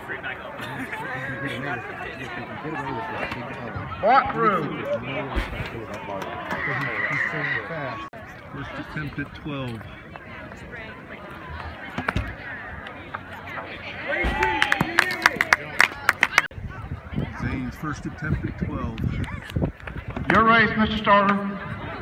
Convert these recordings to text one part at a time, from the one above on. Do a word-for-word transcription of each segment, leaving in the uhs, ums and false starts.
Walk through. First attempt at twelve. Zane's first attempt at twelve. Your race, Mister Starter.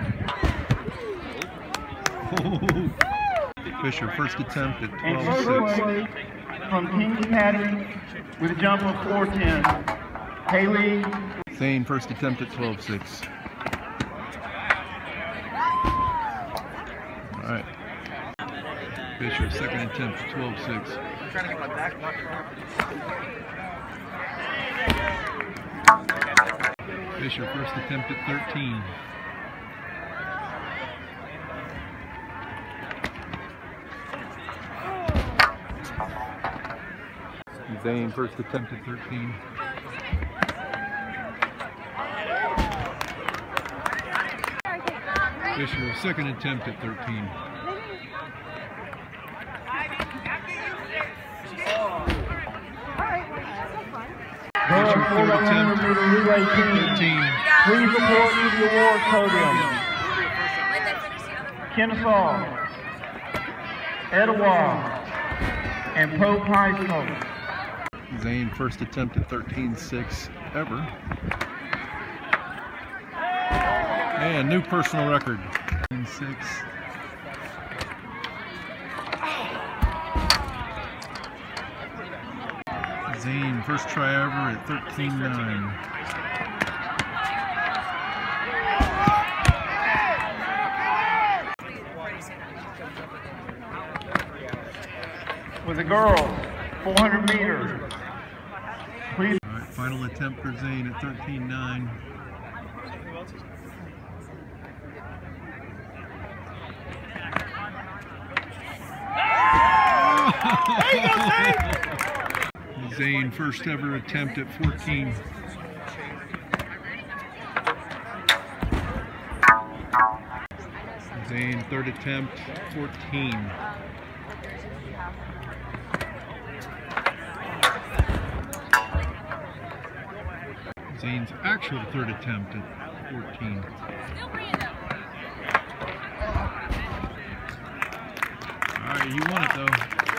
Oh. Fisher, first attempt at And twelve first six. place from King Patty with a jump of four ten. Haley. Zane, first attempt at twelve six. All right. Fisher, second attempt at twelve six. Trying to get my back. Fisher, first attempt at thirteen. Zane, first attempt at thirteen. Fisher, second attempt at thirteen. Fisher, third attempt at thirteen. Please report to the award podium. Kennesaw, Etowah, and Pope High School. Zane, first attempt at thirteen six ever. And new personal record. thirteen six. Zane, first try ever at thirteen nine. With the girls, four hundred meters. Please. All right, final attempt for Zane at thirteen nine. Zane, first ever attempt at fourteen. Zane, third attempt, fourteen. Zane's actual third attempt at fourteen. All right, you won it though.